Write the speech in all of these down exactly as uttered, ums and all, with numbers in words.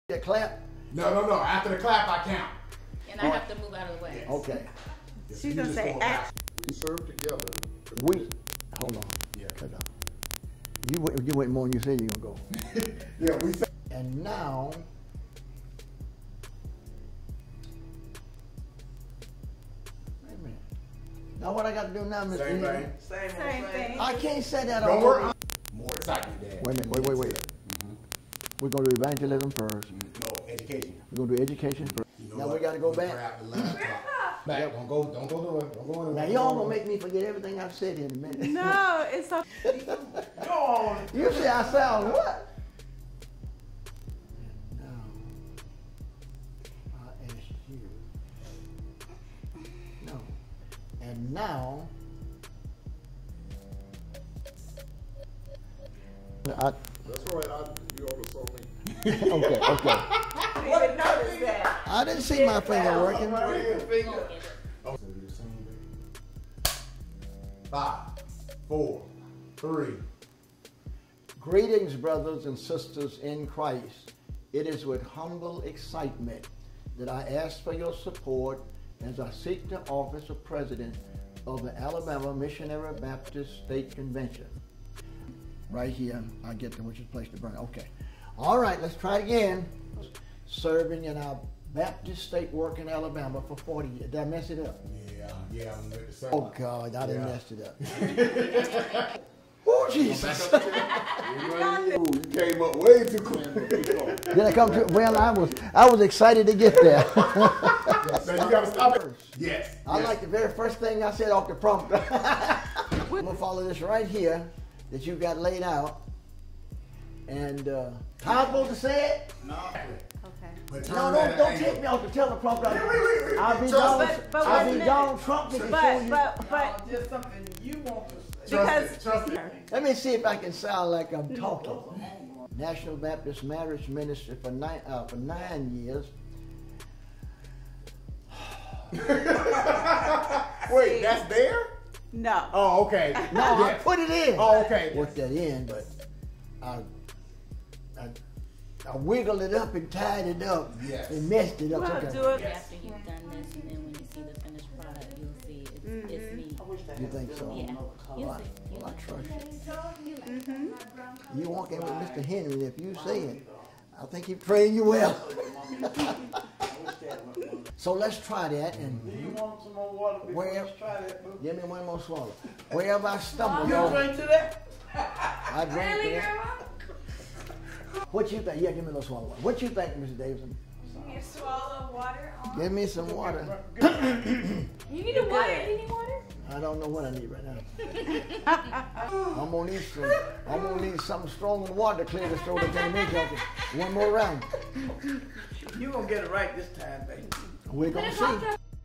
The clap? No, no, no. After the clap, I count. And I have to move out of the way. Okay. Yes, She's you gonna just say go act. We serve together. We, hold on. Yeah. Cut down. You went, you went more than you said you were going to go. Yeah, we say. And now, wait a minute. Now what I got to do now, Mister Same Eden? thing. Same, Same thing. I can't say that Don't all worry. over. More excitement, Dad. Wait a minute, wait, wait, wait. Mm-hmm. We're going to do evangelism first. No, education. We're going to do education first. You know Now what? we got to go We back. grab the laptop. Back. Don't go. Don't go to it. Don't go to it. Now y'all going to make me forget everything I've said here in a minute. No, it's so. Go on. You say I sound what? Now, I ask you. No. And now, I, That's right. I, you almost saw me. okay, okay. I didn't even notice that. I didn't see my finger working. Oh, Five, four, three. Greetings, brothers and sisters in Christ. It is with humble excitement that I ask for your support as I seek the office of President of the Alabama Missionary Baptist State Convention. Right here, I get to which is place to burn. Okay. All right, let's try it again. Serving in our Baptist state work in Alabama for forty years. Did I mess it up? Yeah, yeah. I'm with the second. Oh, God, I didn't Yeah. mess it up. Oh, Jesus. Ooh, you came up way too quick. Did I come to? Well, I was I was excited to get there. So you gotta stop it. Yes. I yes. like the very first thing I said off the prompter. I'm gonna follow this right here that you got laid out. And uh, how I'm supposed to say it? No. Okay. But turn No, that don't, don't angle. take me off the teleprompter. Wait, wait, wait. I'll be Trust Donald, me. But- but I'll wait a be minute. Donald Trump. But, But but but just something you want to say. because Trust it. Trust it. let me see if I can sound like I'm talking. National Baptist Marriage Ministry for nine uh, for nine years. Wait, that's there? no. Oh, okay. No, I Yes. put it in. Oh, okay. Worked that in, but I, I, I wiggled it up and tied it up Yes. and messed it up. Well, Okay. do it. After you've done this, and then when you see the finished product, you'll see it's, Mm-hmm. it's neat. You think so? Yeah. You'll Well, I, see. You'll well, I see. trust you. Mm-hmm. You walk in with Mister Henry, if you say it, I think he trained you well. So let's try that and Do you want some more water before Where- you try that, boo? give me one more swallow. Wherever I stumble, You y'all, drink to that? I drink to that. What you think? Yeah, give me a little swallow. What you think, Mister Davidson? You swallow water on. Give me some water. You need a water. You need water? I don't know what I need right now. I'm gonna need some. I'm gonna need something strong in water to clear the throat of the junkie. One more round. You gonna get it right this time, baby. We're gonna see.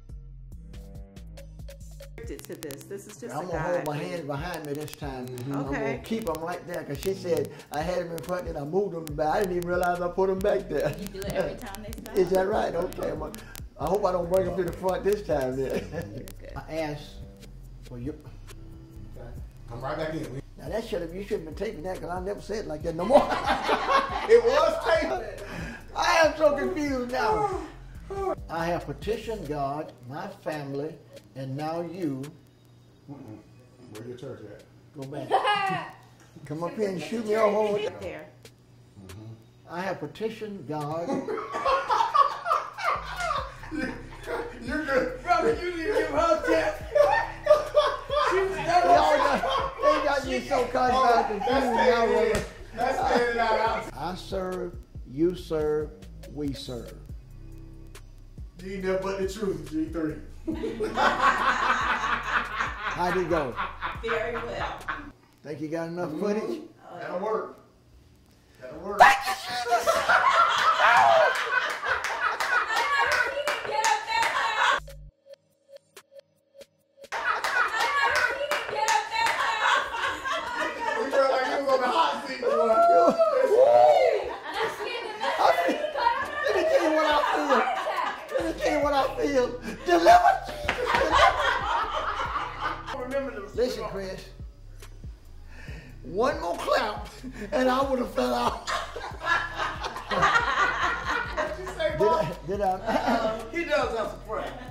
To this, this is just I'm a gonna hold guide. my hands behind me this time. I'm Okay. gonna keep them right there because she said I had them in front and I moved them back. I didn't even realize I put them back there. You do it every time they stop. Is that right? Okay. I'm gonna, I hope I don't bring them to the front this time. Then. Good. I asked for you. Come right back in. Now that should have you shouldn't have been taping that because I never said it like that no more. It was taped. I am so confused now. I have petitioned God, my family, and now you. Mm-mm. Where your church at? Go back. Come up here and shoot me all over. There. I have petitioned God. You're good. Brother, you didn't give her a chance. She was They, that all got, they got me so caught confused now, brother. That's standing out out. I serve, you serve, we serve. You ain't never but the truth, G three. How'd it go? Very well. Think you got enough footage? That'll work. That'll work. We felt like you was on the hot seat. boy. Let me tell you what I feel. Let me tell you what I feel. Deliver. Remember the Listen, Chris. One more clap, and I would have fell out. Did I? He does have some friends.